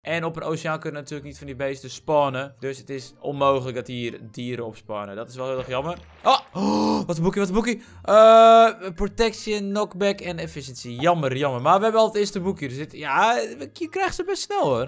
En op een oceaan kunnen natuurlijk niet van die beesten spawnen. Dus het is onmogelijk dat hier dieren op spawnen. Dat is wel heel erg jammer. Oh, wat een boekie, wat een boekie. Protection, knockback en efficiency. Jammer, jammer. Maar we hebben al het eerste boekje. Dus je krijgt ze best snel hoor.